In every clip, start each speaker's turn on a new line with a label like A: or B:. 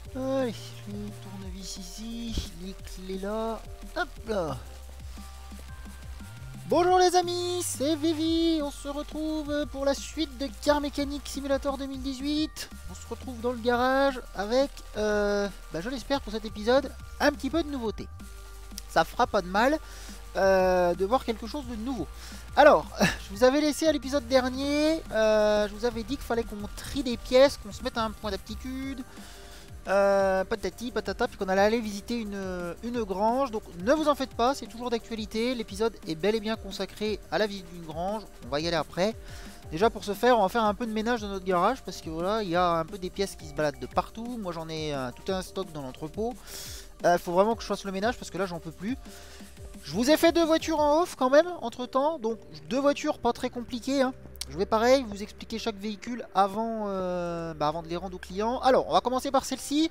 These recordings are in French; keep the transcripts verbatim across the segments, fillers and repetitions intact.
A: Allez, je mets le tournevis ici, les clés là, hop là. Bonjour les amis, c'est Vivi, on se retrouve pour la suite de Car Mechanic Simulator deux mille dix-huit. On se retrouve dans le garage avec, euh, bah je l'espère pour cet épisode, un petit peu de nouveauté. Ça fera pas de mal euh, de voir quelque chose de nouveau. Alors, je vous avais laissé à l'épisode dernier, euh, je vous avais dit qu'il fallait qu'on trie des pièces, qu'on se mette à un point d'aptitude. Euh, patati patata, puis qu'on allait aller visiter une, une grange. Donc ne vous en faites pas, c'est toujours d'actualité. L'épisode est bel et bien consacré à la visite d'une grange. On va y aller après. Déjà pour ce faire, on va faire un peu de ménage dans notre garage parce que voilà, il y a un peu des pièces qui se baladent de partout. Moi j'en ai euh, tout un stock dans l'entrepôt. Il euh, faut vraiment que je fasse le ménage parce que là j'en peux plus. Je vous ai fait deux voitures en off quand même entre temps. Donc deux voitures pas très compliquées, hein. Je vais pareil vous expliquer chaque véhicule avant, euh, bah avant de les rendre aux clients. Alors on va commencer par celle-ci.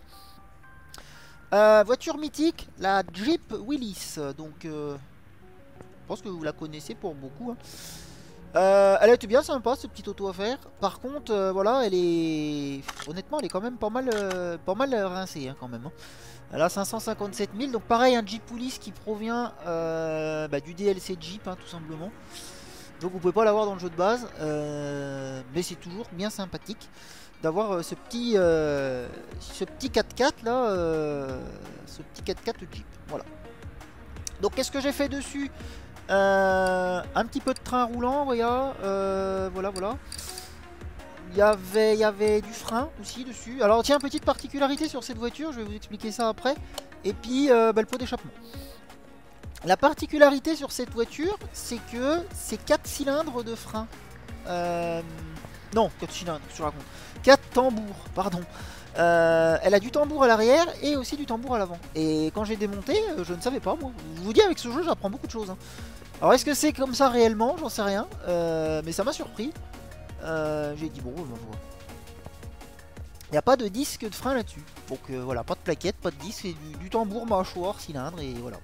A: Euh, voiture mythique, la Jeep Willys. Donc euh, je pense que vous la connaissez pour beaucoup, hein. euh, Elle était bien sympa ce petit auto à faire. Par contre euh, voilà, elle est... Honnêtement elle est quand même pas mal, euh, pas mal rincée, hein, quand même, hein. Elle a cinq cent cinquante-sept mille. Donc pareil, un Jeep Willys qui provient euh, bah, du D L C Jeep, hein, tout simplement. Donc vous pouvez pas l'avoir dans le jeu de base, euh, mais c'est toujours bien sympathique d'avoir euh, ce petit euh, ce petit quatre-quatre là, euh, ce petit quatre-quatre Jeep. Voilà. Donc qu'est-ce que j'ai fait dessus? euh, Un petit peu de train roulant, voilà, euh, voilà, voilà. Il y avait, il y avait du frein aussi dessus. Alors tiens, petite particularité sur cette voiture, je vais vous expliquer ça après. Et puis euh, bah, le pot d'échappement. La particularité sur cette voiture, c'est que c'est quatre cylindres de frein. Euh, non, quatre cylindres, je raconte. quatre tambours, pardon. Euh, elle a du tambour à l'arrière et aussi du tambour à l'avant. Et quand j'ai démonté, je ne savais pas, moi. Je vous dis, avec ce jeu, j'apprends beaucoup de choses, hein. Alors, est-ce que c'est comme ça réellement? J'en sais rien. Euh, mais ça m'a surpris. Euh, j'ai dit, bon, ben voilà. Il n'y a pas de disque de frein là-dessus. Donc euh, voilà, pas de plaquette, pas de disque, c'est du, du tambour, mâchoire, cylindre et voilà.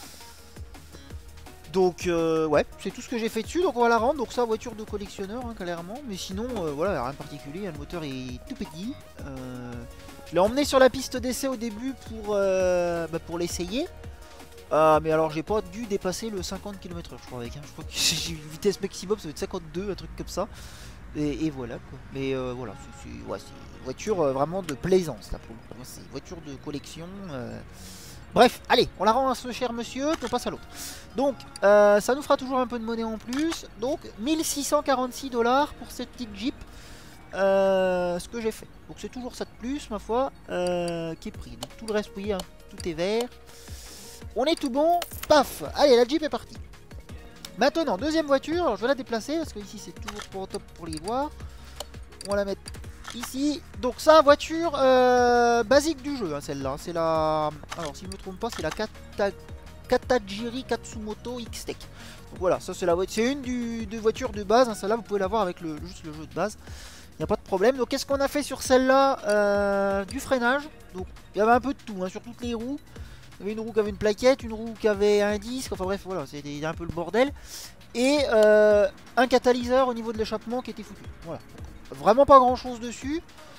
A: Donc euh, ouais, c'est tout ce que j'ai fait dessus, donc on va la rendre. Donc ça, voiture de collectionneur, hein, clairement. Mais sinon, euh, voilà, rien de particulier, le moteur est tout petit. euh, Je l'ai emmené sur la piste d'essai au début pour, euh, bah, pour l'essayer. euh, Mais alors j'ai pas dû dépasser le cinquante kilomètres heure, je crois, avec, hein. Je crois que j'ai une vitesse maximum, ça va être cinquante-deux, un truc comme ça. Et, et voilà quoi. Mais euh, voilà, c'est ouais, une voiture euh, vraiment de plaisance là pour le coup. C'est une voiture de collection. euh... Bref, allez, on la rend à ce cher monsieur, puis on passe à l'autre. Donc, euh, ça nous fera toujours un peu de monnaie en plus. Donc, mille six cent quarante-six dollars pour cette petite Jeep. Euh, ce que j'ai fait. Donc, c'est toujours ça de plus, ma foi, euh, qui est pris. Donc, tout le reste, oui, hein, tout est vert. On est tout bon. Paf. Allez, la Jeep est partie. Maintenant, deuxième voiture. Alors, je vais la déplacer parce que ici, c'est toujours pour top pour les voir. On va la mettre ici. Donc ça, voiture euh, basique du jeu, hein, celle-là. C'est la... Alors, si je ne me trompe pas, c'est la Kata... Katajiri Katsumoto X-Tech. Donc voilà, ça c'est la voiture. C'est une du... de voiture de base, hein. Celle-là, vous pouvez l'avoir avec le... juste le jeu de base. Il n'y a pas de problème. Donc qu'est-ce qu'on a fait sur celle-là? euh, Du freinage. Donc il y avait un peu de tout, hein, sur toutes les roues. Il y avait une roue qui avait une plaquette, une roue qui avait un disque. Enfin bref, voilà, c'était un peu le bordel. Et euh, un catalyseur au niveau de l'échappement qui était foutu. Voilà. Vraiment pas grand chose dessus.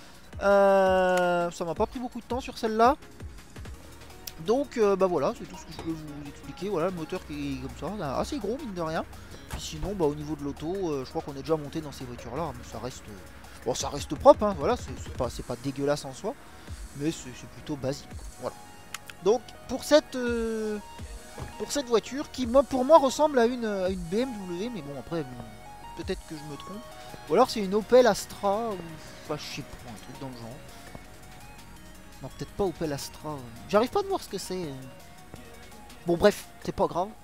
A: euh, Ça m'a pas pris beaucoup de temps sur celle-là. Donc euh, bah voilà, c'est tout ce que je peux vous expliquer. Voilà, le moteur qui est comme ça, assez gros mine de rien. Puis sinon bah au niveau de l'auto, euh, je crois qu'on est déjà monté dans ces voitures là. Mais ça reste, euh, bon, ça reste propre, hein, voilà, c'est pas, pas dégueulasse en soi. Mais c'est plutôt basique, quoi. Voilà. Donc pour cette euh, pour cette voiture qui moi pour moi ressemble à une, à une B M W. Mais bon après peut-être que je me trompe. Ou alors c'est une Opel Astra, ou enfin je sais pas, un truc dans le genre. Non, peut-être pas Opel Astra. J'arrive pas à voir ce que c'est. Bon bref, c'est pas grave.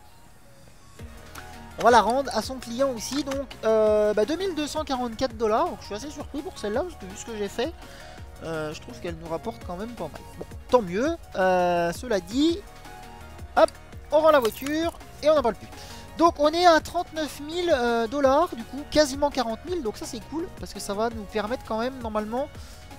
A: On va la rendre à son client aussi, donc euh, bah, deux mille deux cent quarante-quatre dollars. Donc je suis assez surpris pour celle-là, parce que vu ce que j'ai fait, euh, je trouve qu'elle nous rapporte quand même pas mal. Bon, tant mieux. Euh, cela dit, hop, on rend la voiture et on n'en parle plus. Donc on est à trente-neuf mille dollars, du coup quasiment quarante mille, donc ça c'est cool, parce que ça va nous permettre quand même normalement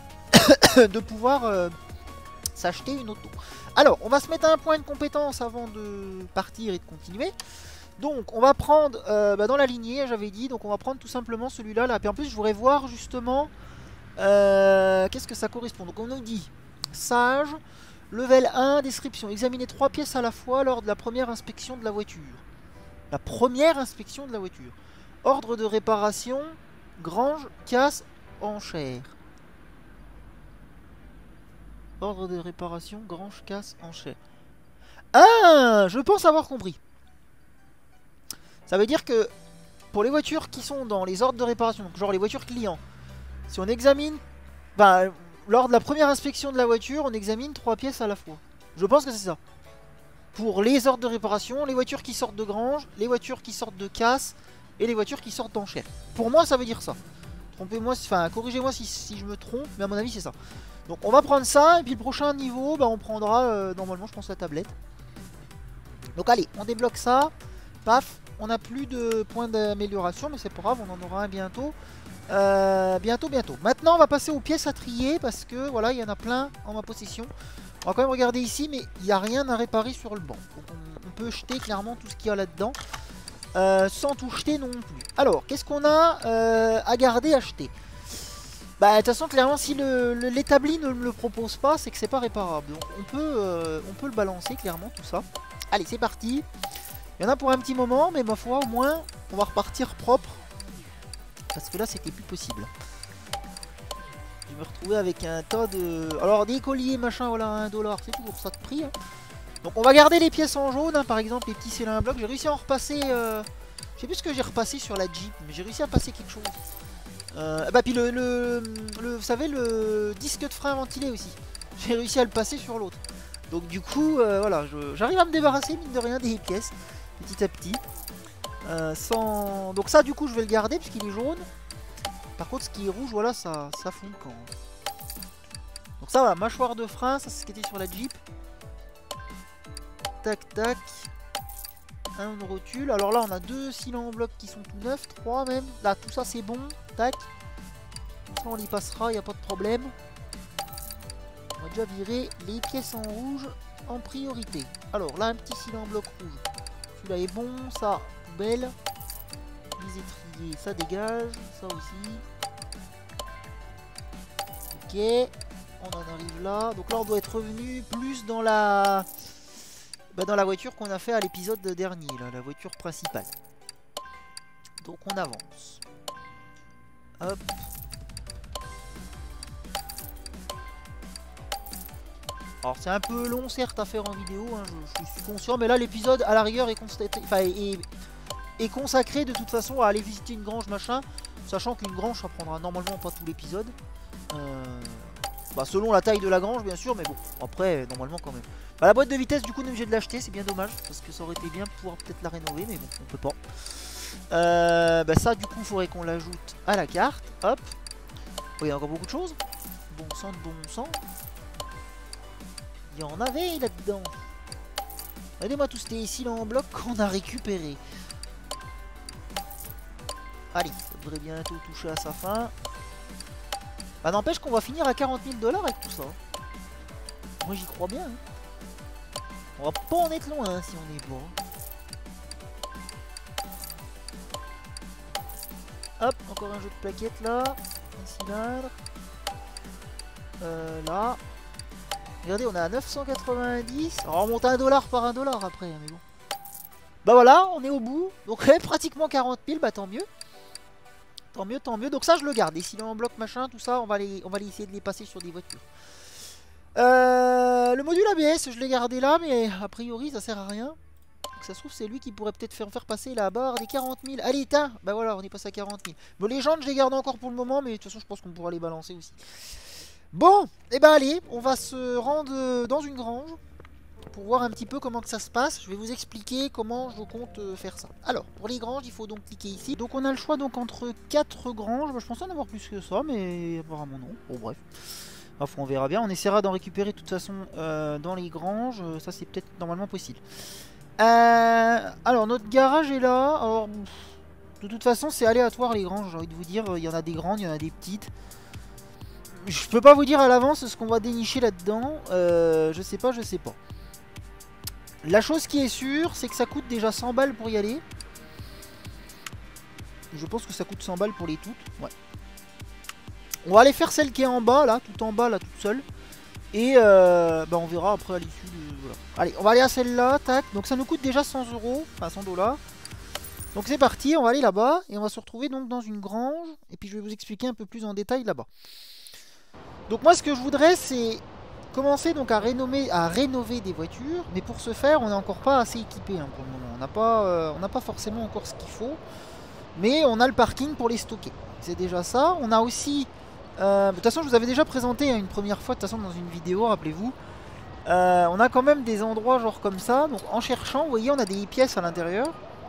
A: de pouvoir euh, s'acheter une auto. Alors on va se mettre à un point de compétence avant de partir et de continuer. Donc on va prendre euh, bah, dans la lignée, j'avais dit, donc on va prendre tout simplement celui-là, là. Puis en plus je voudrais voir justement euh, qu'est-ce que ça correspond. Donc on nous dit Sage. Level un, description. Examiner trois pièces à la fois lors de la première inspection de la voiture. La première inspection de la voiture. Ordre de réparation. Grange, casse, enchère. Ordre de réparation, grange, casse, enchère. Ah, je pense avoir compris. Ça veut dire que pour les voitures qui sont dans les ordres de réparation, donc genre les voitures clients, si on examine... Bah, lors de la première inspection de la voiture, on examine trois pièces à la fois. Je pense que c'est ça. Pour les ordres de réparation, les voitures qui sortent de grange, les voitures qui sortent de casse et les voitures qui sortent d'enchère. Pour moi, ça veut dire ça. Trompez-moi, enfin, corrigez-moi si, si je me trompe, mais à mon avis, c'est ça. Donc, on va prendre ça, et puis le prochain niveau, bah, on prendra, euh, normalement, je pense, la tablette. Donc, allez, on débloque ça. Paf, on n'a plus de points d'amélioration, mais c'est pas grave, on en aura un bientôt. Euh, bientôt, bientôt. Maintenant, on va passer aux pièces à trier parce que voilà, il y en a plein en ma possession. On va quand même regarder ici, mais il n'y a rien à réparer sur le banc. Donc on, on peut jeter clairement tout ce qu'il y a là-dedans euh, sans tout jeter non plus. Alors, qu'est-ce qu'on a euh, à garder, à jeter? Bah, de toute façon, clairement, si l'établi ne me le propose pas, c'est que c'est pas réparable. Donc on peut, euh, on peut le balancer clairement, tout ça. Allez, c'est parti. Il y en a pour un petit moment, mais ma foi, au moins, on va repartir propre. Parce que là, c'était plus possible. Je me retrouvais avec un tas de... Alors, des colliers, machin, voilà, un dollar, c'est toujours ça de prix. Hein. Donc, on va garder les pièces en jaune, hein, par exemple, les petits cylindres blocs. J'ai réussi à en repasser... Euh... Je sais plus ce que j'ai repassé sur la Jeep, mais j'ai réussi à passer quelque chose. Euh... Bah, puis le, le, le... Vous savez, le disque de frein ventilé aussi. J'ai réussi à le passer sur l'autre. Donc, du coup, euh, voilà, j'arrive à me débarrasser, mine de rien, des pièces, petit à petit. Euh, sans... Donc ça du coup je vais le garder puisqu'il est jaune. Par contre ce qui est rouge, voilà, ça, ça fond quand. Donc ça va, mâchoire de frein, ça c'est ce qui était sur la Jeep. Tac tac. Un rotule. Alors là on a deux cylindres en bloc qui sont tout neufs, trois même. Là tout ça c'est bon. Tac. Ça on y passera, il n'y a pas de problème. On va déjà virer les pièces en rouge en priorité. Alors là un petit cylindre en bloc rouge. Celui-là est bon, ça. Belle. Les étriers, ça dégage. Ça aussi. Ok. On en arrive là. Donc là, on doit être revenu plus dans la... Bah, dans la voiture qu'on a fait à l'épisode dernier. Là, la voiture principale. Donc on avance. Hop. Alors c'est un peu long certes à faire en vidéo, hein, je, je suis conscient, mais là l'épisode à la rigueur est, enfin, est, est consacré de toute façon à aller visiter une grange machin, sachant qu'une grange ça prendra normalement pas tout l'épisode. Euh, bah, selon la taille de la grange bien sûr, mais bon, après normalement quand même. Bah, la boîte de vitesse du coup on est obligé de l'acheter, c'est bien dommage, parce que ça aurait été bien de pouvoir peut-être la rénover, mais bon, on peut pas. Euh, bah, ça du coup il faudrait qu'on l'ajoute à la carte, hop. Oh, il y a encore beaucoup de choses. Bon sang de bon sang. Il y en avait là-dedans. Regardez-moi tous ces cylindres en bloc qu'on a récupérés. Allez, ça devrait bientôt toucher à sa fin. Bah n'empêche qu'on va finir à quarante mille dollars avec tout ça. Moi j'y crois bien. Hein. On va pas en être loin hein, si on est bon. Hop, encore un jeu de plaquettes là. Un cylindre. Euh, là. Regardez, on est à neuf cent quatre-vingt-dix. Alors on monte à un dollar par un dollar après, mais bon. Bah voilà, on est au bout. Donc pratiquement quarante mille, bah tant mieux. Tant mieux, tant mieux. Donc ça, je le garde. Et s'il est en bloc, machin, tout ça, on va, les, on va les essayer de les passer sur des voitures. Euh, le module A B S, je l'ai gardé là, mais a priori, ça sert à rien. Donc ça se trouve, c'est lui qui pourrait peut-être faire, faire passer la barre des quarante mille. Allez, tiens, bah voilà, on est passé à quarante mille. Bon, les jantes, je les garde encore pour le moment, mais de toute façon, je pense qu'on pourra les balancer aussi. Bon, et eh ben allez, on va se rendre dans une grange pour voir un petit peu comment que ça se passe. Je vais vous expliquer comment je compte faire ça. Alors, pour les granges, il faut donc cliquer ici. Donc on a le choix donc entre quatre granges. Je pensais en avoir plus que ça, mais apparemment non. Bon bref, enfin, on verra bien. On essaiera d'en récupérer de toute façon euh, dans les granges. Ça c'est peut-être normalement possible. Euh, alors notre garage est là. Alors, de toute façon c'est aléatoire les granges, j'ai envie de vous dire. Il y en a des grandes, il y en a des petites. Je peux pas vous dire à l'avance ce qu'on va dénicher là-dedans. Euh, je sais pas, je sais pas. La chose qui est sûre, c'est que ça coûte déjà cent balles pour y aller. Je pense que ça coûte cent balles pour les toutes. Ouais. On va aller faire celle qui est en bas, là, tout en bas, là, toute seule. Et euh, bah on verra après à l'issue de... Voilà. Allez, on va aller à celle-là, tac. Donc ça nous coûte déjà cent euros, enfin cent dollars. Donc c'est parti, on va aller là-bas et on va se retrouver donc dans une grange. Et puis je vais vous expliquer un peu plus en détail là-bas. Donc moi ce que je voudrais c'est commencer donc à rénover, à rénover des voitures. Mais pour ce faire on n'est encore pas assez équipé hein, pour le moment. On n'a pas, euh, on n'a pas forcément encore ce qu'il faut. Mais on a le parking pour les stocker. C'est déjà ça. On a aussi... Euh, de toute façon je vous avais déjà présenté hein, une première fois de toute façon dans une vidéo, rappelez-vous. Euh, on a quand même des endroits genre comme ça. Donc en cherchant, vous voyez on a des pièces à l'intérieur.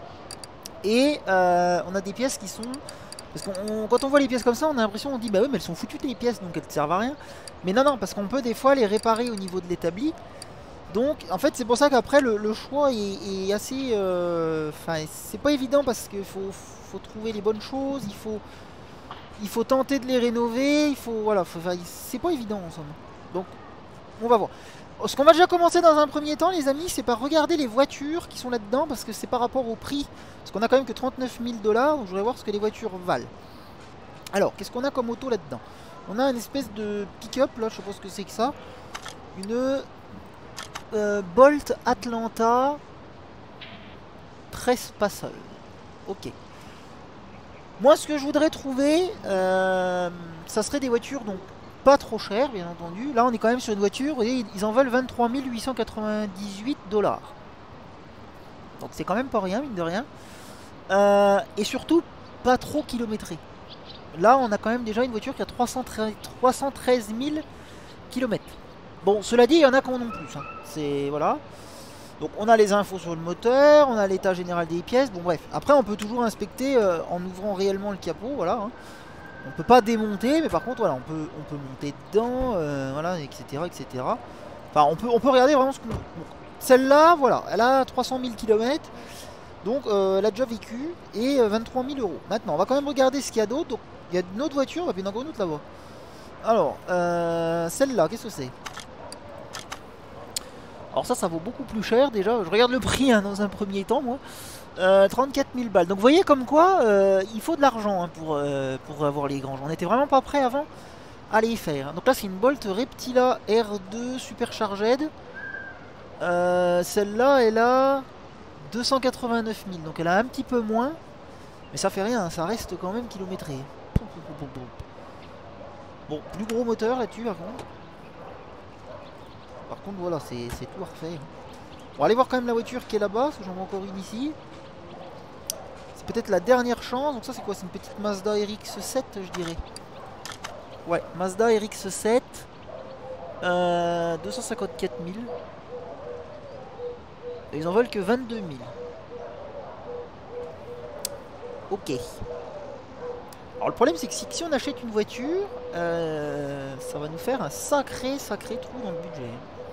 A: Et euh, on a des pièces qui sont... Parce que quand on voit les pièces comme ça, on a l'impression, on dit bah oui mais elles sont foutues les pièces donc elles ne servent à rien. Mais non non, parce qu'on peut des fois les réparer au niveau de l'établi. Donc en fait c'est pour ça qu'après le, le choix est, est assez... Enfin euh, c'est pas évident parce qu'il faut, faut trouver les bonnes choses, il faut... Il faut tenter de les rénover, il faut... Voilà, faut, enfin, c'est pas évident en somme. Donc on va voir. Ce qu'on va déjà commencer dans un premier temps les amis, c'est par regarder les voitures qui sont là-dedans, parce que c'est par rapport au prix. Parce qu'on a quand même que trente-neuf mille dollars, donc je voudrais voir ce que les voitures valent. Alors, qu'est-ce qu'on a comme auto là-dedans? On a une espèce de pick-up, là, je sais pas ce que c'est que ça. Une euh, Bolt Atlanta Trespassal. Ok. Moi, ce que je voudrais trouver, euh, ça serait des voitures, donc pas trop chères, bien entendu. Là, on est quand même sur une voiture, et ils en veulent vingt-trois mille huit cent quatre-vingt-dix-huit dollars. Donc c'est quand même pas rien, mine de rien. Euh, et surtout, pas trop kilométré. Là, on a quand même déjà une voiture qui a trois cent treize mille kilomètres. Bon, cela dit, il y en a qui en ont plus. Hein. C'est... Voilà. Donc on a les infos sur le moteur, on a l'état général des pièces, bon bref. Après on peut toujours inspecter euh, en ouvrant réellement le capot, voilà. Hein. On peut pas démonter, mais par contre voilà, on peut, on peut monter dedans, euh, voilà, et cetera, et cetera. Enfin on peut, on peut regarder vraiment ce qu'on... Bon. Celle-là, voilà, elle a trois cent mille kilomètres, donc euh, elle a déjà vécu, et euh, vingt-trois mille euros. Maintenant on va quand même regarder ce qu'il y a d'autre, donc il y a une autre voiture, et puis encore une autre là-bas. Alors, euh, celle-là, qu'est-ce que c'est ? Alors ça, ça vaut beaucoup plus cher déjà. Je regarde le prix hein, dans un premier temps, moi. Euh, trente-quatre mille balles. Donc vous voyez comme quoi, euh, il faut de l'argent hein, pour, euh, pour avoir les granges. On n'était vraiment pas prêt avant à les faire. Donc là, c'est une Bolt Reptila R deux Supercharged. Euh, Celle-là, elle a deux cent quatre-vingt-neuf mille. Donc elle a un petit peu moins. Mais ça fait rien, ça reste quand même kilométré. Bon, plus gros moteur là-dessus par contre. Par contre voilà, c'est tout à refaire. On va aller voir quand même la voiture qui est là-bas, parce que j'en vois encore une ici. C'est peut-être la dernière chance. Donc ça c'est quoi? C'est une petite Mazda R X sept je dirais. Ouais, Mazda R X sept. Euh, deux cent cinquante-quatre mille. Et ils en veulent que vingt-deux mille. Ok. Alors le problème c'est que si, si on achète une voiture, euh, ça va nous faire un sacré sacré trou dans le budget.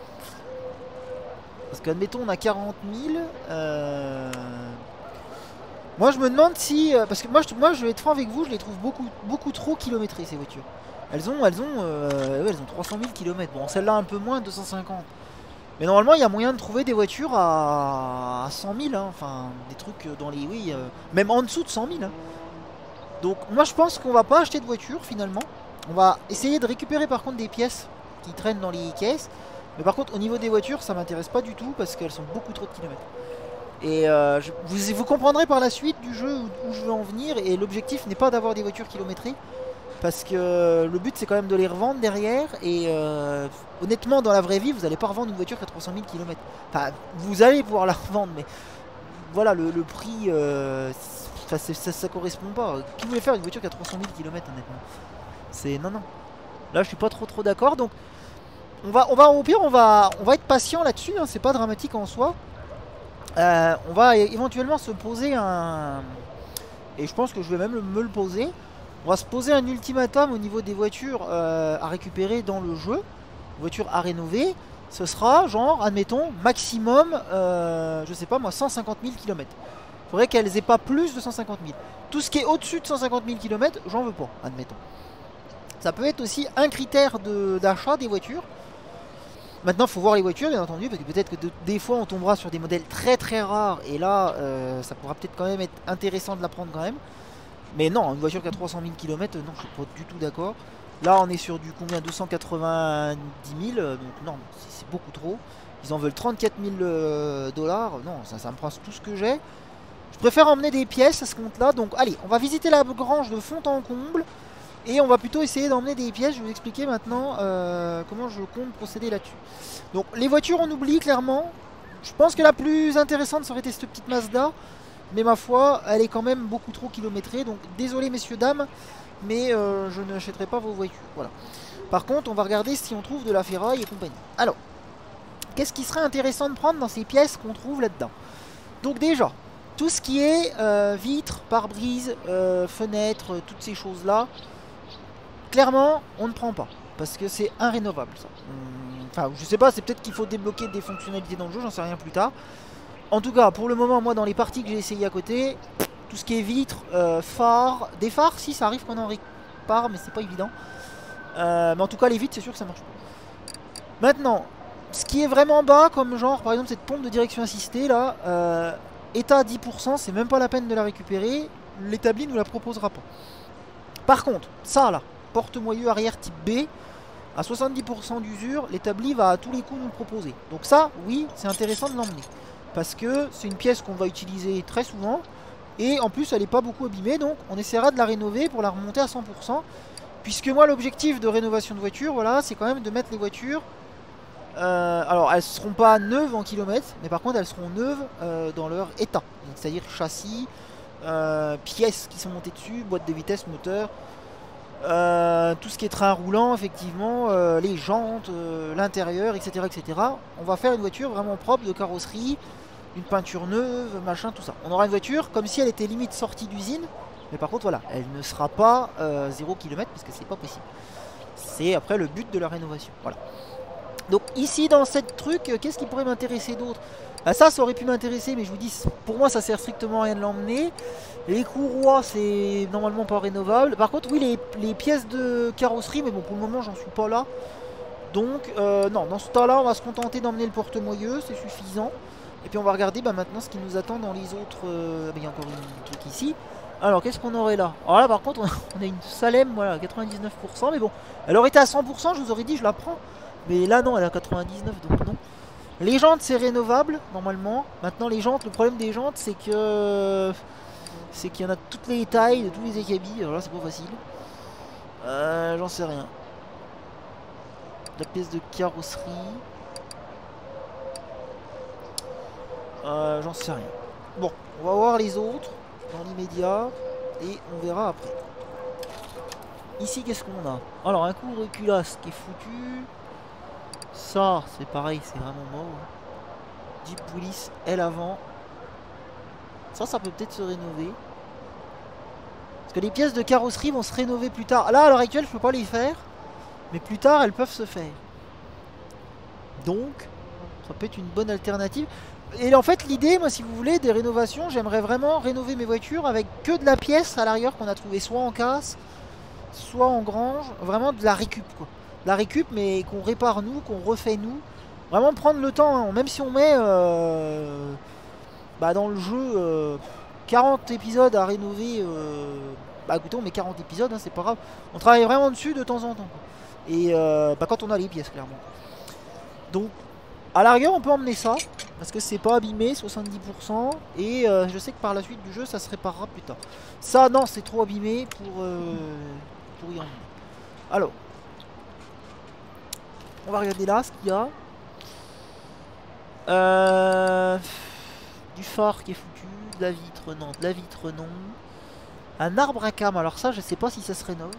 A: Parce qu'admettons on a quarante mille. Euh... Moi je me demande si... Euh, parce que moi je, moi je vais être franc avec vous, je les trouve beaucoup, beaucoup trop kilométrées ces voitures. Elles ont, elles ont, euh, ouais, elles ont trois cent mille kilomètres. Bon celle-là un peu moins, deux cent cinquante. Mais normalement il y a moyen de trouver des voitures à, à cent mille. Hein. Enfin des trucs dans les... Oui, euh, même en dessous de cent mille. Hein. Donc moi je pense qu'on va pas acheter de voiture finalement. On va essayer de récupérer par contre des pièces qui traînent dans les caisses. Mais par contre au niveau des voitures ça m'intéresse pas du tout parce qu'elles sont beaucoup trop de kilomètres. Et euh, je, vous, vous comprendrez par la suite du jeu où, où je veux en venir. Et l'objectif n'est pas d'avoir des voitures kilométrées. Parce que le but c'est quand même de les revendre derrière. Et euh, honnêtement dans la vraie vie vous n'allez pas revendre une voiture qui a trois cent mille kilomètres. Enfin vous allez pouvoir la revendre mais voilà le, le prix euh, ça, ça, ça correspond pas. Qui voulait faire une voiture qui a trois cent mille kilomètres honnêtement? C'est non non. Là je suis pas trop trop d'accord. Donc on va, on va au pire on va, on va être patient là-dessus. Hein, c'est pas dramatique en soi. Euh, on va éventuellement se poser un... Et je pense que je vais même me le poser. On va se poser un ultimatum au niveau des voitures euh, à récupérer dans le jeu. Voitures à rénover. Ce sera genre, admettons, maximum, euh, je sais pas moi, cent cinquante mille kilomètres. Il faudrait qu'elles aient pas plus de cent cinquante mille. Tout ce qui est au-dessus de cent cinquante mille kilomètres, j'en veux pas, admettons. Ça peut être aussi un critère d'achat de, des voitures. Maintenant, il faut voir les voitures, bien entendu, parce que peut-être que de, des fois, on tombera sur des modèles très très rares, et là, euh, ça pourra peut-être quand même être intéressant de la prendre quand même. Mais non, une voiture qui a trois cent mille kilomètres, non, je suis pas du tout d'accord. Là on est sur du combien, deux cent quatre-vingt-dix mille, donc non, c'est beaucoup trop. Ils en veulent trente-quatre mille euh, dollars, non, ça, ça me prend tout ce que j'ai. Je préfère emmener des pièces à ce compte là, donc allez, on va visiter la grange de fond en comble. Et on va plutôt essayer d'emmener des pièces. Je vais vous expliquer maintenant euh, comment je compte procéder là-dessus. Donc les voitures on oublie clairement. Je pense que la plus intéressante serait cette petite Mazda. Mais ma foi, elle est quand même beaucoup trop kilométrée. Donc désolé messieurs, dames, mais euh, je n'achèterai pas vos voitures. Voilà. Par contre, on va regarder si on trouve de la ferraille et compagnie. Alors, qu'est-ce qui serait intéressant de prendre dans ces pièces qu'on trouve là-dedans? Donc déjà, tout ce qui est euh, vitres, pare-brise, euh, fenêtres, toutes ces choses-là, clairement, on ne prend pas. Parce que c'est irrénovable ça. Enfin, je sais pas, c'est peut-être qu'il faut débloquer des fonctionnalités dans le jeu, j'en sais rien plus tard. En tout cas, pour le moment, moi, dans les parties que j'ai essayé à côté, tout ce qui est vitres, euh, phares, des phares, si, ça arrive qu'on en répare, mais c'est pas évident. Euh, mais en tout cas, les vitres, c'est sûr que ça marche pas. Maintenant, ce qui est vraiment bas, comme genre, par exemple, cette pompe de direction assistée, là, euh, état à dix pour cent, c'est même pas la peine de la récupérer. L'établi ne nous la proposera pas. Par contre, ça, là, porte-moyeu arrière type B, à soixante-dix pour cent d'usure, l'établi va à tous les coups nous le proposer. Donc ça, oui, c'est intéressant de l'emmener. Parce que c'est une pièce qu'on va utiliser très souvent. Et en plus, elle n'est pas beaucoup abîmée. Donc on essaiera de la rénover pour la remonter à cent pour cent. Puisque moi, l'objectif de rénovation de voiture, voilà, c'est quand même de mettre les voitures... Euh, alors, elles ne seront pas neuves en kilomètres. Mais par contre, elles seront neuves euh, dans leur état. C'est-à-dire châssis, euh, pièces qui sont montées dessus, boîte de vitesse, moteur... Euh, tout ce qui est train roulant, effectivement, euh, les jantes, euh, l'intérieur, et cetera, et cetera. On va faire une voiture vraiment propre de carrosserie, une peinture neuve, machin, tout ça. On aura une voiture comme si elle était limite sortie d'usine, mais par contre, voilà, elle ne sera pas euh, zéro kilomètre parce que c'est pas possible. C'est après le but de la rénovation. Voilà. Donc ici dans cette truc, euh, qu'est-ce qui pourrait m'intéresser d'autre? Bah, ça, ça aurait pu m'intéresser, mais je vous dis, pour moi, ça sert strictement à rien de l'emmener. Les courroies, c'est normalement pas rénovable. Par contre, oui, les, les pièces de carrosserie, mais bon, pour le moment, j'en suis pas là. Donc, euh, non, dans ce temps-là, on va se contenter d'emmener le porte-moyeu, c'est suffisant. Et puis, on va regarder bah, maintenant ce qui nous attend dans les autres... Euh, bah, il y a encore un truc ici. Alors, qu'est-ce qu'on aurait là? Alors là, par contre, on a une Salem, voilà, quatre-vingt-dix-neuf pour cent. Mais bon, elle aurait été à cent pour cent, je vous aurais dit, je la prends. Mais là, non, elle est à quatre-vingt-dix-neuf, donc non. Les jantes, c'est rénovable, normalement. Maintenant, les jantes, le problème des jantes, c'est que... C'est qu'il y en a de toutes les tailles, de tous les acabits. Alors là, c'est pas facile. Euh, J'en sais rien. La pièce de carrosserie. Euh, J'en sais rien. Bon, on va voir les autres dans l'immédiat. Et on verra après. Ici, qu'est-ce qu'on a? Alors, un coup de reculasse qui est foutu. Ça, c'est pareil, c'est vraiment mort. Jeep Police, elle avant. Ça, ça peut peut-être se rénover. Parce que les pièces de carrosserie vont se rénover plus tard. Là, à l'heure actuelle, je peux pas les faire. Mais plus tard, elles peuvent se faire. Donc, ça peut être une bonne alternative. Et en fait, l'idée, moi, si vous voulez, des rénovations, j'aimerais vraiment rénover mes voitures avec que de la pièce à l'arrière qu'on a trouvé soit en casse, soit en grange. Vraiment de la récup, quoi. De la récup, mais qu'on répare nous, qu'on refait nous. Vraiment prendre le temps, hein. Même si on met... Euh, bah, dans le jeu... Euh, quarante épisodes à rénover, euh, bah écoutez, on met quarante épisodes, hein, c'est pas grave. On travaille vraiment dessus de temps en temps, quoi. Et euh, bah, quand on a les pièces, clairement. Donc, à la rigueur, on peut emmener ça, parce que c'est pas abîmé, soixante-dix pour cent. Et euh, je sais que par la suite du jeu, ça se réparera plus tard. Ça, non, c'est trop abîmé pour, euh, pour y emmener. Alors, on va regarder là ce qu'il y a. Euh, du phare qui est foutu. De la vitre, non. De la vitre, non. Un arbre à cam. Alors ça, je sais pas si ça se rénove.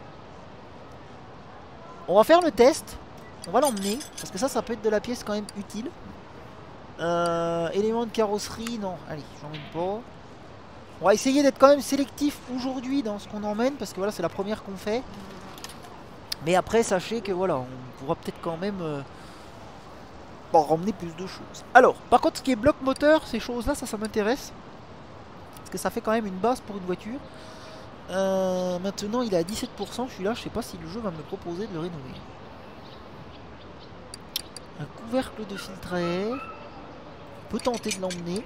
A: On va faire le test. On va l'emmener. Parce que ça, ça peut être de la pièce quand même utile. Euh, éléments de carrosserie, non. Allez, j'en mets pas. On va essayer d'être quand même sélectif aujourd'hui dans ce qu'on emmène. Parce que voilà, c'est la première qu'on fait. Mais après, sachez que voilà, on pourra peut-être quand même... Euh, bon, ramener plus de choses. Alors, par contre, ce qui est bloc moteur, ces choses-là, ça, ça m'intéresse. Parce que ça fait quand même une base pour une voiture. Euh, maintenant, il est à dix-sept pour cent. Je suis là, je sais pas si le jeu va me proposer de le rénover. Un couvercle de filtre à air. On peut tenter de l'emmener.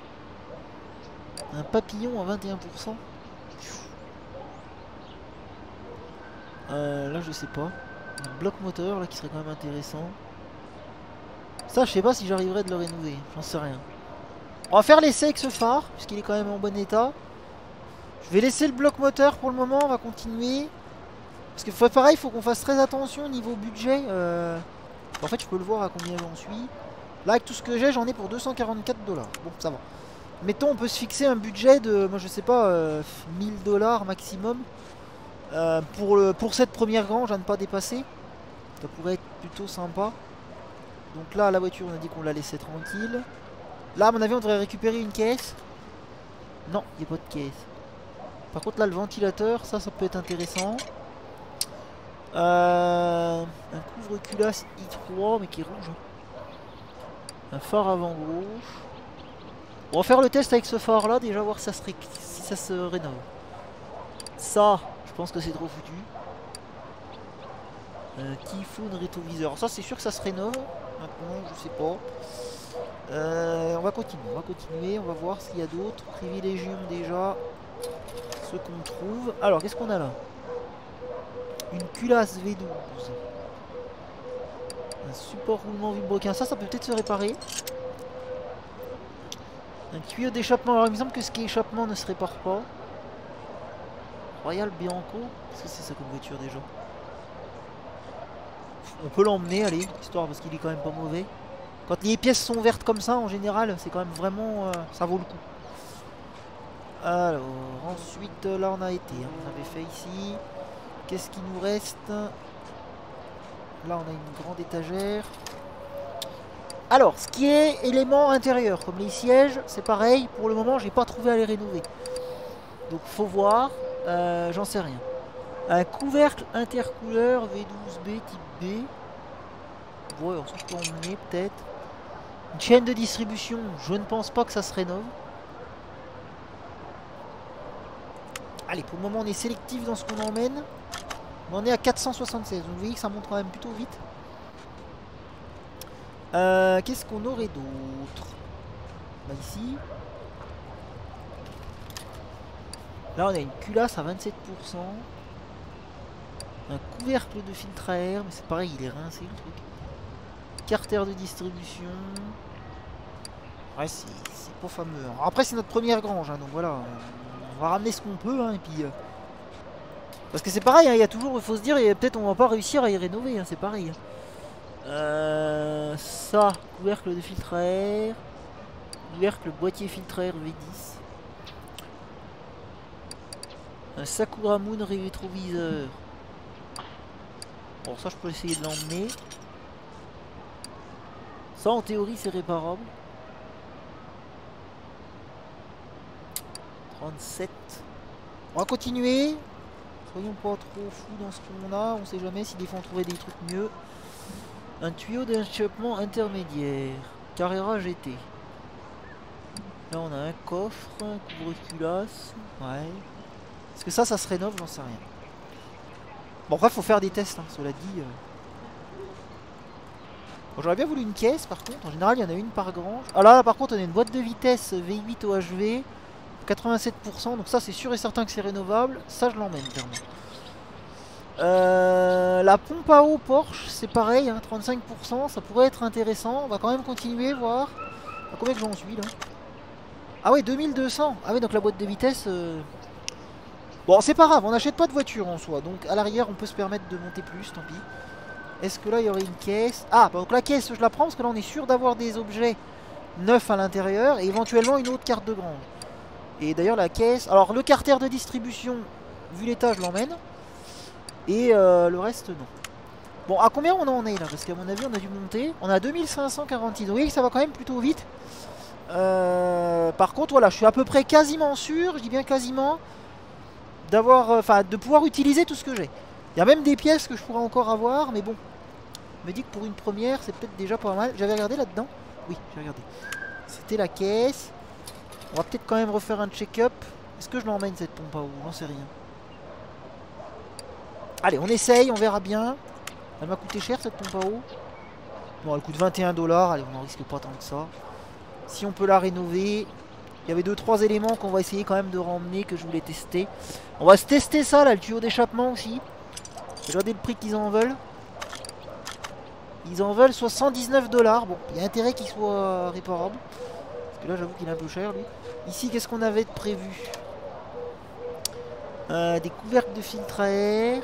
A: Un papillon à vingt et un pour cent. Euh, là je sais pas. Un bloc moteur là qui serait quand même intéressant. Ça je sais pas si j'arriverai de le rénover, j'en sais rien. On va faire l'essai avec ce phare, puisqu'il est quand même en bon état. Je vais laisser le bloc moteur pour le moment, on va continuer. Parce que faut, pareil, il faut qu'on fasse très attention au niveau budget. Euh... En fait je peux le voir à combien j'en suis. Là avec tout ce que j'ai, j'en ai pour deux cent quarante-quatre dollars. Bon ça va. Mettons on peut se fixer un budget de, moi je sais pas, euh, mille dollars maximum. Euh, pour, le, pour cette première grange à ne pas dépasser. Ça pourrait être plutôt sympa. Donc là la voiture on a dit qu'on la laissait tranquille. Là à mon avis on devrait récupérer une caisse. Non, il n'y a pas de caisse. Par contre là le ventilateur, ça ça peut être intéressant. euh, Un couvre-culasse i trois mais qui est rouge. Un phare avant gauche. On va faire le test avec ce phare là, déjà voir si ça se, ré... si ça se rénove. Ça, je pense que c'est trop foutu. Euh, Typhoon rétroviseur. Ça c'est sûr que ça se rénove. Maintenant je sais pas. Euh, on va continuer, on va continuer, on va voir s'il y a d'autres. Privilégions déjà ce qu'on trouve. Alors qu'est-ce qu'on a là? Une culasse V douze. Un support roulement vilebrequin. Ça, ça peut peut-être se réparer. Un tuyau d'échappement. Alors il me semble que ce qui est échappement ne se répare pas. Royal Bianco. Qu'est-ce que c'est ça comme voiture déjà? On peut l'emmener, allez, histoire parce qu'il est quand même pas mauvais. Quand les pièces sont vertes comme ça, en général, c'est quand même vraiment... Euh, ça vaut le coup. Alors, ensuite, là on a été. Hein, on avait fait ici. Qu'est-ce qui nous reste? Là on a une grande étagère. Alors, ce qui est élément intérieur, comme les sièges, c'est pareil. Pour le moment, j'ai pas trouvé à les rénover. Donc faut voir. Euh, J'en sais rien. Un couvercle intercouleur V douze B type B. Ouais, alors ça je peux emmener peut-être. Une chaîne de distribution, je ne pense pas que ça se rénove. Allez, pour le moment on est sélectif dans ce qu'on emmène. On en est à quatre cent soixante-seize, donc vous voyez que ça monte quand même plutôt vite. Euh, Qu'est-ce qu'on aurait d'autre? Bah ici. Là on a une culasse à vingt-sept pour cent. Un couvercle de filtre à air, mais c'est pareil, il est rincé le truc. Carter de distribution. Ouais, c'est pas fameux. Alors après, c'est notre première grange, hein, donc voilà. On va ramener ce qu'on peut, hein, et puis... Euh... Parce que c'est pareil, hein, il y a toujours, il faut se dire, peut-être on va pas réussir à y rénover, hein, c'est pareil. Euh, ça, couvercle de filtre à air. Couvercle boîtier filtre à air V dix. Un Sakura Moon rétroviseur. Bon, ça je peux essayer de l'emmener. Ça en théorie c'est réparable. trente-sept. On va continuer. Soyons pas trop fous dans ce qu'on a. On sait jamais si des fois on trouvait des trucs mieux. Un tuyau d'échappement intermédiaire. Carrera G T. Là on a un coffre, un couvre-culasse. Ouais. Est-ce que ça, ça se rénove? J'en sais rien. Bon, après, faut faire des tests, hein, cela dit. Euh... Bon, j'aurais bien voulu une caisse, par contre. En général, il y en a une par grange. Ah là, là, par contre, on a une boîte de vitesse V huit O H V. quatre-vingt-sept pour cent. Donc ça, c'est sûr et certain que c'est rénovable. Ça, je l'emmène, clairement. Euh, la pompe à eau Porsche, c'est pareil, hein, trente-cinq pour cent. Ça pourrait être intéressant. On va quand même continuer, voir. À combien que j'en suis, là? Ah ouais, deux mille deux cents. Ah ouais, donc la boîte de vitesse... Euh... Bon, c'est pas grave, on n'achète pas de voiture en soi, donc à l'arrière on peut se permettre de monter plus, tant pis. Est-ce que là il y aurait une caisse? Ah, donc la caisse je la prends parce que là on est sûr d'avoir des objets neufs à l'intérieur et éventuellement une autre carte de grange. Et d'ailleurs la caisse... Alors le carter de distribution, vu l'état je l'emmène. Et euh, le reste non. Bon, à combien on en est là? Parce qu'à mon avis on a dû monter. On a deux mille cinq cent quarante-six, oui ça va quand même plutôt vite. Euh, par contre voilà, je suis à peu près quasiment sûr, je dis bien quasiment... d'avoir, enfin, de pouvoir utiliser tout ce que j'ai. Il y a même des pièces que je pourrais encore avoir, mais bon. Je me dis que pour une première, c'est peut-être déjà pas mal. J'avais regardé là-dedans. Oui, j'ai regardé. C'était la caisse. On va peut-être quand même refaire un check-up. Est-ce que je l'emmène cette pompe à eau? J'en sais rien. Allez, on essaye, on verra bien. Elle m'a coûté cher cette pompe à eau. Bon, elle coûte vingt et un dollars. Allez, on n'en risque pas tant que ça. Si on peut la rénover... Il y avait deux trois éléments qu'on va essayer quand même de ramener, que je voulais tester. On va se tester ça là, le tuyau d'échappement aussi. Regardez le prix qu'ils en veulent. Ils en veulent soixante-dix-neuf dollars. Bon, il y a intérêt qu'il soit réparable. Parce que là, j'avoue qu'il est un peu cher, lui. Ici, qu'est-ce qu'on avait de prévu? euh, Des couvercles de filtre à air.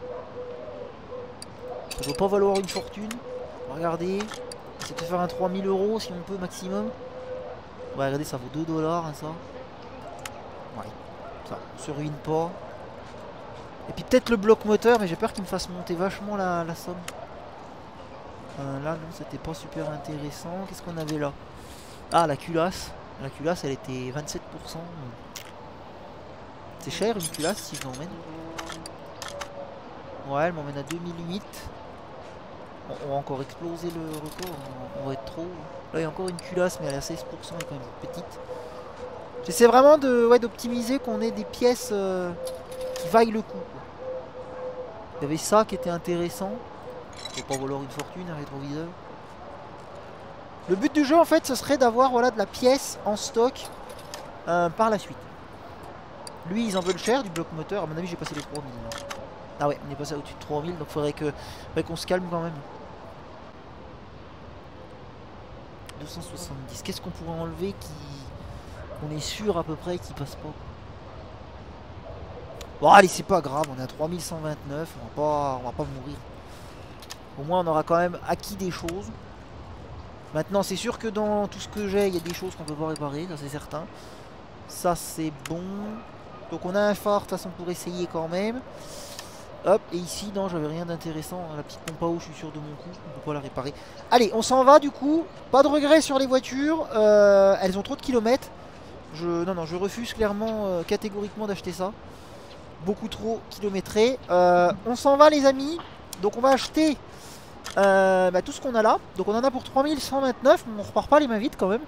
A: Ça doit pas valoir une fortune. Regardez. C'est de faire un trois mille euros si on peut, maximum. Ouais, regardez, ça vaut deux dollars, hein, ça. Ouais, ça, on se ruine pas. Et puis peut-être le bloc moteur, mais j'ai peur qu'il me fasse monter vachement la, la somme. Euh, là, non, c'était pas super intéressant. Qu'est-ce qu'on avait là? Ah, la culasse. La culasse, elle était vingt-sept pour cent. C'est cher, une culasse, si je l'emmène. Ouais, elle m'emmène à deux mille huit. Bon, on va encore exploser le record. On va être trop... Là, il y a encore une culasse, mais elle est à seize pour cent, elle est quand même petite. J'essaie vraiment de, ouais, d'optimiser qu'on ait des pièces euh, qui vaillent le coup, quoi. Il y avait ça qui était intéressant. Faut pas valoir une fortune, un rétroviseur. Le but du jeu, en fait, ce serait d'avoir, voilà, de la pièce en stock euh, par la suite. Lui, ils en veulent cher, du bloc moteur. À mon avis, j'ai passé les trois mille. Là. Ah ouais, on est passé au-dessus de trois mille, donc faudrait que, faudrait qu'on se calme quand même. deux cent soixante-dix. Qu'est-ce qu'on pourrait enlever qui... On est sûr à peu près qu'il passe pas. Bon allez, c'est pas grave, on est à trois mille cent vingt-neuf, on va pas, on va pas mourir. Au moins on aura quand même acquis des choses. Maintenant c'est sûr que dans tout ce que j'ai, il y a des choses qu'on peut pas réparer, ça c'est certain. Ça c'est bon. Donc on a un phare de toute façon pour essayer quand même. Hop, et ici non, j'avais rien d'intéressant. La petite pompe à eau, je suis sûr de mon coup, on peut pas la réparer. Allez, on s'en va du coup. Pas de regret sur les voitures, euh, elles ont trop de kilomètres. Je, non, non, je refuse clairement, euh, catégoriquement d'acheter ça. Beaucoup trop kilométré. Euh, on s'en va les amis. Donc on va acheter euh, bah, tout ce qu'on a là. Donc on en a pour trois mille cent vingt-neuf. On repart pas les mains vides quand même.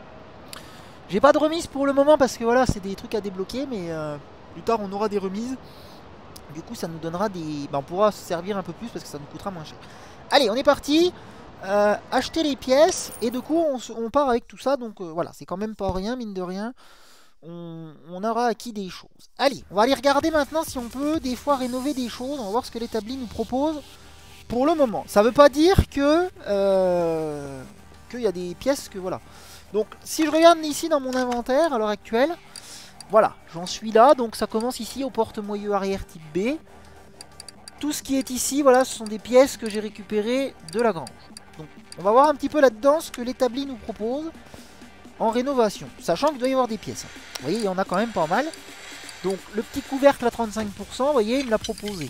A: J'ai pas de remise pour le moment parce que voilà, c'est des trucs à débloquer. Mais euh, plus tard on aura des remises. Du coup ça nous donnera des... Bah, on pourra se servir un peu plus parce que ça nous coûtera moins cher. Allez, on est parti. Euh, acheter les pièces. Et du coup on, on part avec tout ça. Donc euh, voilà, c'est quand même pas rien, mine de rien. On, on aura acquis des choses. Allez, on va aller regarder maintenant si on peut des fois rénover des choses. On va voir ce que l'établi nous propose pour le moment. Ça veut pas dire que euh, qu'il y a des pièces que voilà. Donc si je regarde ici dans mon inventaire à l'heure actuelle, voilà, j'en suis là. Donc ça commence ici au porte-moyeu arrière type B. Tout ce qui est ici, voilà, ce sont des pièces que j'ai récupérées de la grange. Donc on va voir un petit peu là-dedans ce que l'établi nous propose en rénovation, sachant qu'il doit y avoir des pièces. Vous voyez, il y en a quand même pas mal. Donc le petit couvercle à trente-cinq pour cent, vous voyez, il me l'a proposé.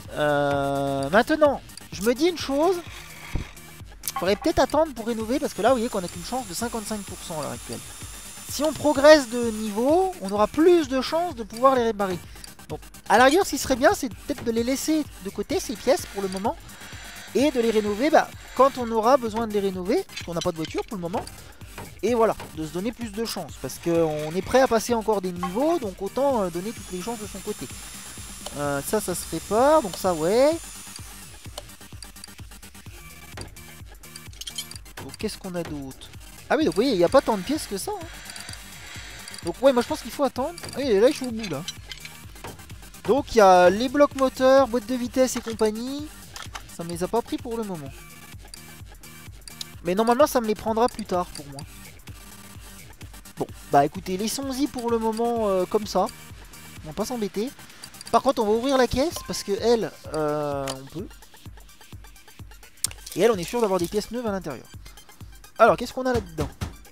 A: Euh, maintenant, je me dis une chose. Il faudrait peut-être attendre pour rénover, parce que là, vous voyez qu'on a qu'une chance de cinquante-cinq pour cent à l'heure actuelle. Si on progresse de niveau, on aura plus de chances de pouvoir les réparer. Donc, à la rigueur, ce qui serait bien, c'est peut-être de les laisser de côté, ces pièces, pour le moment. Et de les rénover, bah, quand on aura besoin de les rénover, parce qu'on n'a pas de voiture pour le moment. Et voilà, de se donner plus de chance. Parce qu'on est prêt à passer encore des niveaux. Donc autant euh, donner toutes les chances de son côté. euh, Ça, ça se répare. Donc ça, ouais. Donc qu'est-ce qu'on a d'autre? Ah oui, donc vous voyez, il n'y a pas tant de pièces que ça, hein. Donc ouais, moi je pense qu'il faut attendre. Ah oui, là je suis au bout là. Donc il y a les blocs moteurs, boîte de vitesse et compagnie. Ça me les a pas pris pour le moment. Mais normalement ça me les prendra plus tard pour moi. Bon, bah écoutez, laissons-y pour le moment euh, comme ça. On va pas s'embêter. Par contre, on va ouvrir la caisse parce que elle, euh, on peut. Et elle, on est sûr d'avoir des pièces neuves à l'intérieur. Alors, qu'est-ce qu'on a là-dedans?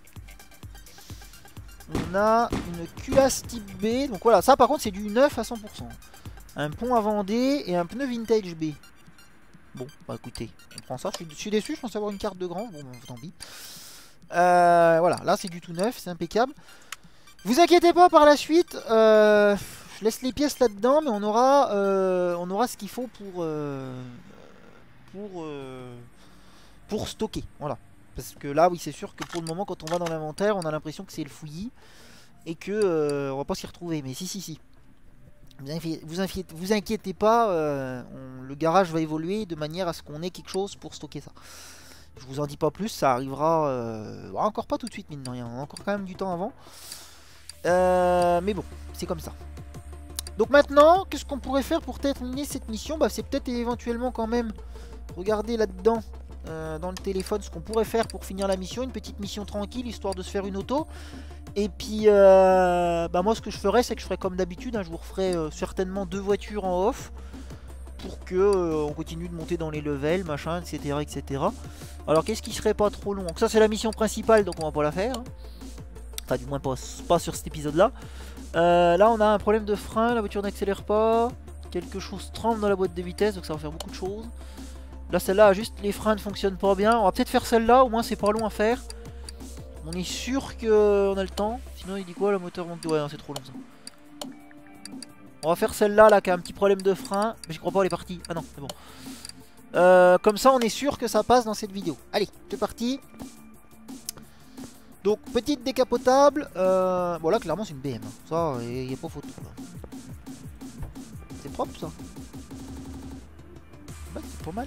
A: On a une culasse type B. Donc voilà, ça par contre, c'est du neuf à cent pour cent. Un pont à Vendée et un pneu vintage B. Bon, bah écoutez, on prend ça. Je suis, je suis déçu, je pensais avoir une carte de grand. Bon, bah, tant pis. Euh, voilà, là c'est du tout neuf, c'est impeccable. Vous inquiétez pas par la suite, euh, je laisse les pièces là-dedans, mais on aura, euh, on aura ce qu'il faut pour, euh, pour, euh, pour stocker. Voilà. Parce que là, oui, c'est sûr que pour le moment, quand on va dans l'inventaire, on a l'impression que c'est le fouillis et que euh, on va pas s'y retrouver. Mais si, si, si. Vous inquiétez, vous inquiétez, vous inquiétez pas, euh, on, le garage va évoluer de manière à ce qu'on ait quelque chose pour stocker ça. Je vous en dis pas plus, ça arrivera euh, encore pas tout de suite, mine de rien. On a encore quand même du temps avant. Euh, mais bon, c'est comme ça. Donc maintenant, qu'est-ce qu'on pourrait faire pour terminer cette mission? Bah c'est peut-être éventuellement quand même regarder là-dedans, euh, dans le téléphone, ce qu'on pourrait faire pour finir la mission. Une petite mission tranquille, histoire de se faire une auto. Et puis, euh, bah moi ce que je ferais, c'est que je ferais comme d'habitude, hein, je vous referai euh, certainement deux voitures en off. Pour que euh, on continue de monter dans les levels, machin, et cetera et cetera. Alors qu'est-ce qui serait pas trop long? Donc ça c'est la mission principale, donc on va pas la faire. Hein. Enfin du moins pas, pas sur cet épisode-là. Euh, là on a un problème de frein, la voiture n'accélère pas. Quelque chose tremble dans la boîte de vitesse, donc ça va faire beaucoup de choses. Là celle-là, juste les freins ne fonctionnent pas bien. On va peut-être faire celle-là, au moins c'est pas long à faire. On est sûr qu'on a le temps. Sinon il dit quoi, le moteur manque de... Ouais, c'est trop long ça. On va faire celle-là là qui a un petit problème de frein. Mais je crois pas, elle est partie. Ah non, c'est bon. Euh, comme ça on est sûr que ça passe dans cette vidéo. Allez, c'est parti. Donc petite décapotable. Euh, bon là clairement c'est une B M. Ça, il n'y a pas photo. C'est propre ça. Ouais, c'est pas mal.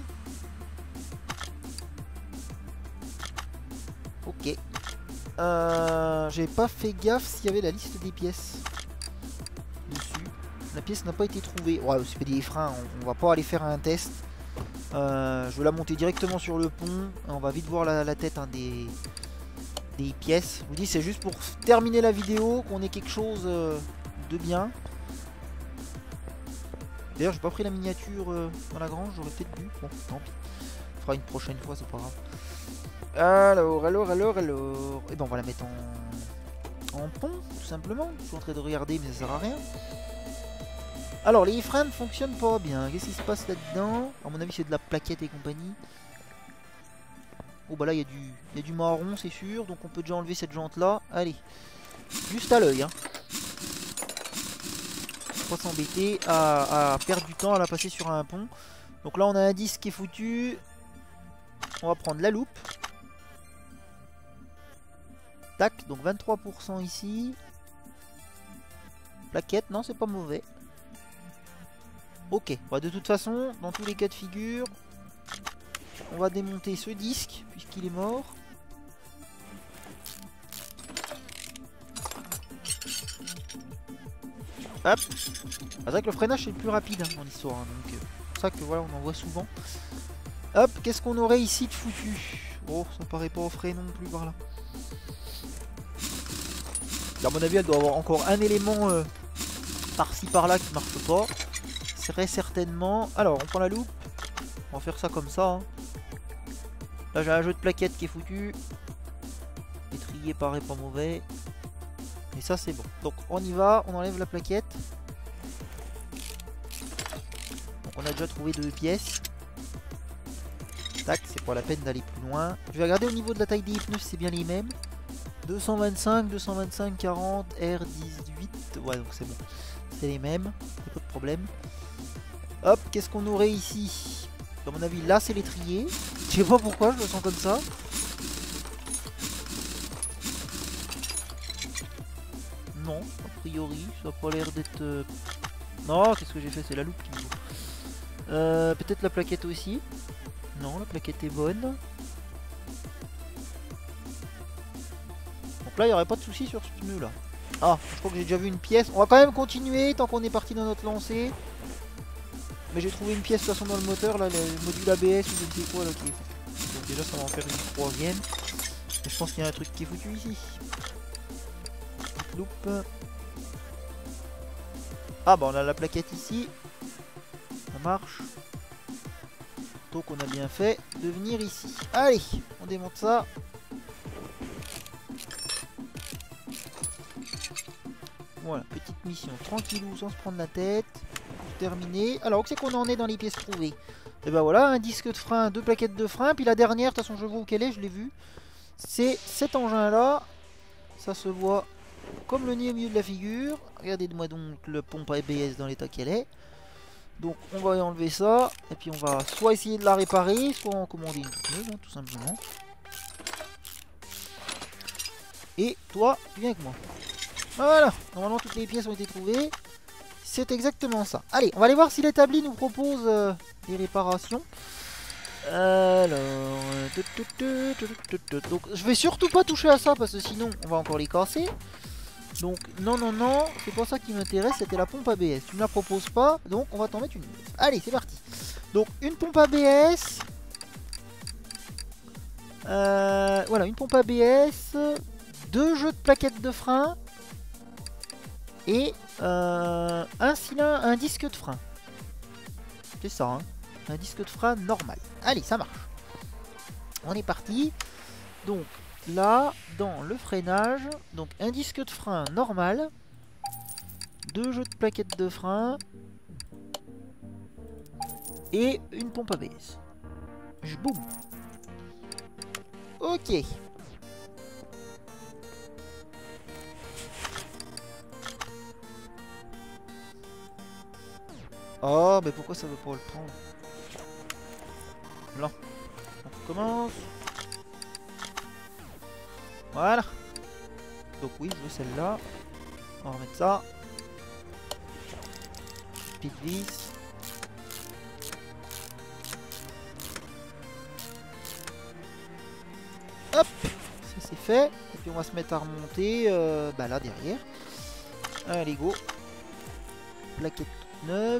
A: Ok. Euh, J'ai pas fait gaffe s'il y avait la liste des pièces dessus. La pièce n'a pas été trouvée. Ouais, c'est pas des freins, on, on va pas aller faire un test. Euh, je vais la monter directement sur le pont. On va vite voir la, la tête hein, des, des pièces. Je vous dis, c'est juste pour terminer la vidéo, qu'on ait quelque chose euh, de bien. D'ailleurs, j'ai pas pris la miniature euh, dans la grange, j'aurais peut-être dû. Bon, tant pis. On fera une prochaine fois, c'est pas grave. Alors, alors, alors, alors. Et ben, on va la mettre en, en pont, tout simplement. Je suis en train de regarder, mais ça sert à rien. Alors, les freins ne fonctionnent pas bien. Qu'est-ce qui se passe là-dedans? À mon avis, c'est de la plaquette et compagnie. Oh, bah là, il y, y a du marron, c'est sûr. Donc, on peut déjà enlever cette jante-là. Allez. Juste à l'œil. Hein. Faut pas s'embêter à, à perdre du temps à la passer sur un pont. Donc là, on a un disque qui est foutu. On va prendre la loupe. Tac, donc vingt-trois pour cent ici. Plaquette, non, c'est pas mauvais. Ok, bah de toute façon, dans tous les cas de figure, on va démonter ce disque, puisqu'il est mort. Hop. C'est vrai que le freinage c'est le plus rapide hein, dans l'histoire, hein, donc euh, c'est pour ça que voilà, on en voit souvent. Hop, qu'est-ce qu'on aurait ici de foutu? Oh, ça paraît pas au frais non plus par là. À mon avis, elle doit avoir encore un élément euh, par-ci par-là qui marche pas. Serait certainement... Alors, on prend la loupe. On va faire ça comme ça. Hein. Là, j'ai un jeu de plaquettes qui est foutu. L'étrier paraît pas mauvais. Et ça, c'est bon. Donc, on y va. On enlève la plaquette. Donc, on a déjà trouvé deux pièces. Tac, c'est pas la peine d'aller plus loin. Je vais regarder au niveau de la taille des pneus si c'est bien les mêmes. deux cent vingt-cinq, deux cent vingt-cinq, quarante, R dix-huit. Ouais, donc c'est bon. C'est les mêmes. Pas de problème. Hop, qu'est-ce qu'on aurait ici? À mon avis, là, c'est l'étrier. Je sais pas pourquoi, je le sens comme ça. Non, a priori, ça a pas l'air d'être... Euh... Non, qu'est-ce que j'ai fait? C'est la loupe qui me faut. Euh, peut-être la plaquette aussi. Non, la plaquette est bonne. Donc là, il n'y aurait pas de souci sur ce pneu là. Ah, je crois que j'ai déjà vu une pièce. On va quand même continuer tant qu'on est parti dans notre lancée. Mais j'ai trouvé une pièce de toute façon dans le moteur, là, le module A B S ou je ne sais quoi là qui est foutu. Donc déjà ça va en faire une troisième. Et je pense qu'il y a un truc qui est foutu ici. Petite loupe. Ah bah on a la plaquette ici. Ça marche. Donc on a bien fait de venir ici. Allez, on démonte ça. Voilà, petite mission tranquillou sans se prendre la tête. Terminé. Alors, où c'est qu'on en est dans les pièces trouvées? Et ben voilà, un disque de frein, deux plaquettes de frein. Puis la dernière, de toute façon, je vois où qu'elle est, je l'ai vue. C'est cet engin-là. Ça se voit comme le nez au milieu de la figure. Regardez-moi donc le pompe A B S dans l'état qu'elle est. Donc, on va enlever ça. Et puis, on va soit essayer de la réparer, soit en commander une toute neuve, hein, tout simplement. Et toi, tu viens avec moi. Voilà, normalement, toutes les pièces ont été trouvées. C'est exactement ça. Allez, on va aller voir si l'établi nous propose euh, des réparations. Alors... Donc, je vais surtout pas toucher à ça parce que sinon, on va encore les casser. Donc non non non, c'est pas ça qui m'intéresse, c'était la pompe A B S. Tu me la proposes pas, donc on va t'en mettre une. Allez, c'est parti. Donc une pompe A B S. Euh, voilà, une pompe A B S, deux jeux de plaquettes de frein et euh, un cylindre, un disque de frein. C'est ça, hein, un disque de frein normal. Allez, ça marche. On est parti. Donc là, dans le freinage, donc un disque de frein normal, deux jeux de plaquettes de frein et une pompe A B S. Je boum. Ok. Oh, mais pourquoi ça veut pas le prendre? Là. On recommence. Voilà. Donc oui, je veux celle-là. On va remettre ça. Speed vis. Hop, ça c'est fait. Et puis on va se mettre à remonter euh, bah là derrière. Allez go. Plaquette neuve.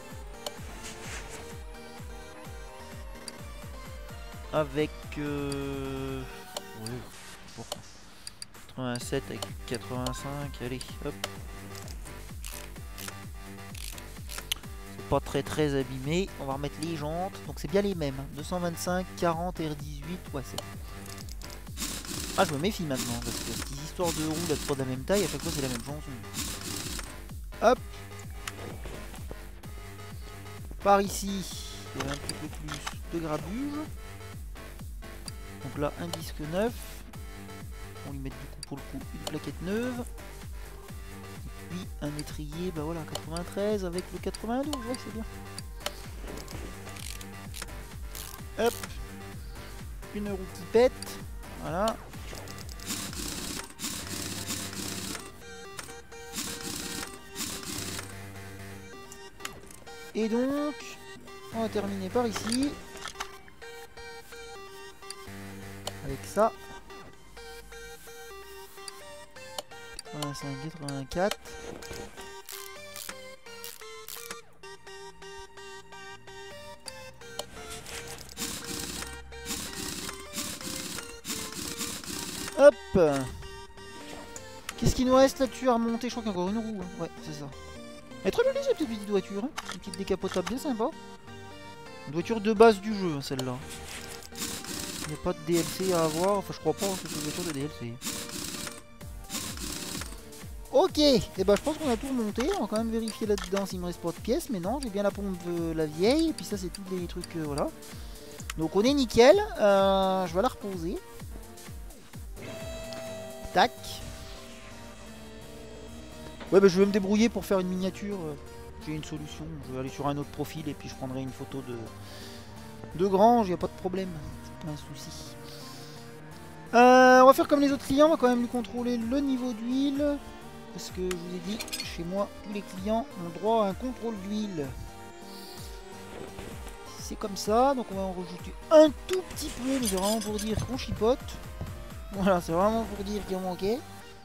A: Avec euh... ouais, bon. quatre-vingt-sept avec quatre-vingt-cinq. Allez hop. C'est pas très très abîmé. On va remettre les jantes. Donc c'est bien les mêmes. deux cent vingt-cinq, quarante, R dix-huit. Ouais c'est bon. Ah, je me méfie maintenant, parce que cette histoire de roues d'être pas de la même taille, à chaque fois c'est la même chanson. Hop. Par ici, il y a un petit peu plus de grabuge. Donc là, un disque neuf. On lui met du coup pour le coup une plaquette neuve. Et puis un étrier, bah voilà, quatre-vingt-treize avec le quatre-vingt-douze, ouais c'est bien. Hop. Une roue qui pète. Voilà. Et donc, on va terminer par ici. Avec ça. quatre-vingt-cinq, quatre-vingt-quatre. Hop. Qu'est-ce qu'il nous reste là-dessus à remonter? Je crois qu'il y a encore une roue. Hein. Ouais, c'est ça. Elle est très jolie cette petite voiture, hein. Une petite décapotable bien sympa. Une voiture de base du jeu, celle-là. Il n'y a pas de D L C à avoir, enfin je crois pas que c'est une voiture de D L C. Ok, et eh ben je pense qu'on a tout remonté. On va quand même vérifier là-dedans s'il me reste pas de pièces, mais non, j'ai bien la pompe de la vieille, et puis ça c'est tous les trucs, euh, voilà. Donc on est nickel, euh, je vais la reposer. Tac. Ouais, bah je vais me débrouiller pour faire une miniature. J'ai une solution. Je vais aller sur un autre profil et puis je prendrai une photo de, de grange. Il n'y a pas de problème. C'est pas un souci. Euh, on va faire comme les autres clients. On va quand même lui contrôler le niveau d'huile. Parce que je vous ai dit, chez moi, tous les clients ont droit à un contrôle d'huile. C'est comme ça. Donc on va en rajouter un tout petit peu. Mais c'est vraiment pour dire qu'on chipote. Voilà, c'est vraiment pour dire qu'il en manquait.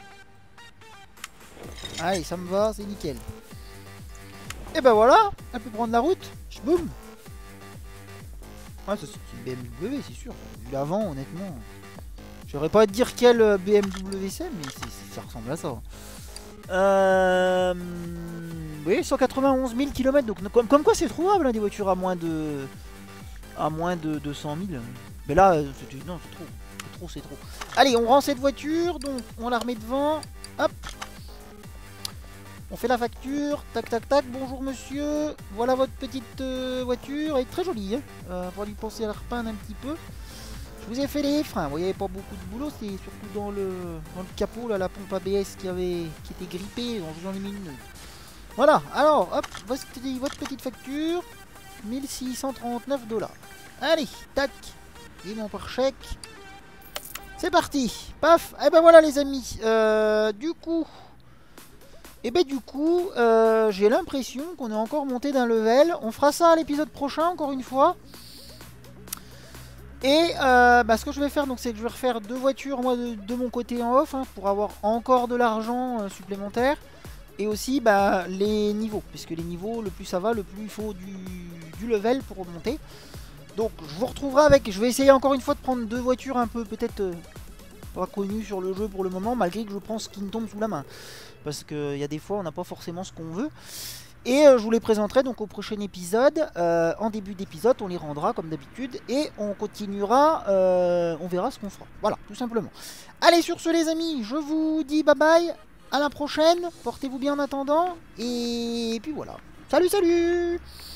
A: Allez, ça me va, c'est nickel. Et ben voilà, elle peut prendre la route. Boum. Ah, ça c'est une B M W, c'est sûr. Vu l'avant, honnêtement. Je saurais pas te dire quelle B M W c'est, mais ça ressemble à ça. Euh... Oui, cent quatre-vingt-onze mille kilomètres. Donc, comme, comme quoi c'est trouvable, hein, des voitures à moins de. À moins de deux cent mille. Mais là, c'est non, c'est trop. C'est trop, c'est trop. Allez, on rend cette voiture. Donc, on la remet devant. Hop. On fait la facture, tac tac tac, bonjour monsieur, voilà votre petite euh, voiture, elle est très jolie, hein. euh, on va lui penser à la repeindre un petit peu. Je vous ai fait les freins, vous voyez, pas beaucoup de boulot, c'est surtout dans le, dans le capot, là, la pompe A B S qui, avait, qui était grippée, donc je vous en ai mis une. Voilà, alors, hop, votre, votre petite facture, mille six cent trente-neuf dollars. Allez, tac, et mon pare-chèque, c'est parti, paf, et ben voilà les amis, euh, du coup... Et ben du coup, euh, j'ai l'impression qu'on est encore monté d'un level. On fera ça à l'épisode prochain, encore une fois. Et euh, bah, ce que je vais faire, donc, c'est que je vais refaire deux voitures moi de, de mon côté en off, hein, pour avoir encore de l'argent euh, supplémentaire. Et aussi bah, les niveaux, puisque les niveaux, le plus ça va, le plus il faut du, du level pour remonter. Donc je vous retrouverai avec, je vais essayer encore une fois de prendre deux voitures un peu peut-être euh, pas connues sur le jeu pour le moment, malgré que je pense qu'ils me tombent sous la main. Parce qu'il y a des fois on n'a pas forcément ce qu'on veut. Et euh, je vous les présenterai donc au prochain épisode. Euh, en début d'épisode, on les rendra comme d'habitude. Et on continuera, euh, on verra ce qu'on fera. Voilà, tout simplement. Allez, sur ce les amis, je vous dis bye bye. À la prochaine, portez-vous bien en attendant, et puis voilà. Salut, salut!